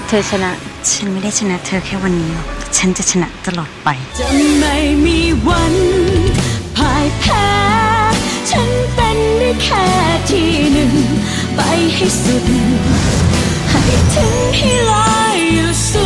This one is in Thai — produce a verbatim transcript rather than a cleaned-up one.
เธอชนะฉันไม่ได้ชนะเธอแค่วันนี้หรอกฉันจะชนะตลอดไปจะไม่มีวันพ่ายแพ้ฉันเป็นได้แค่ที่หนึ่งไปให้สุดให้ถึงให้ลอยอยู่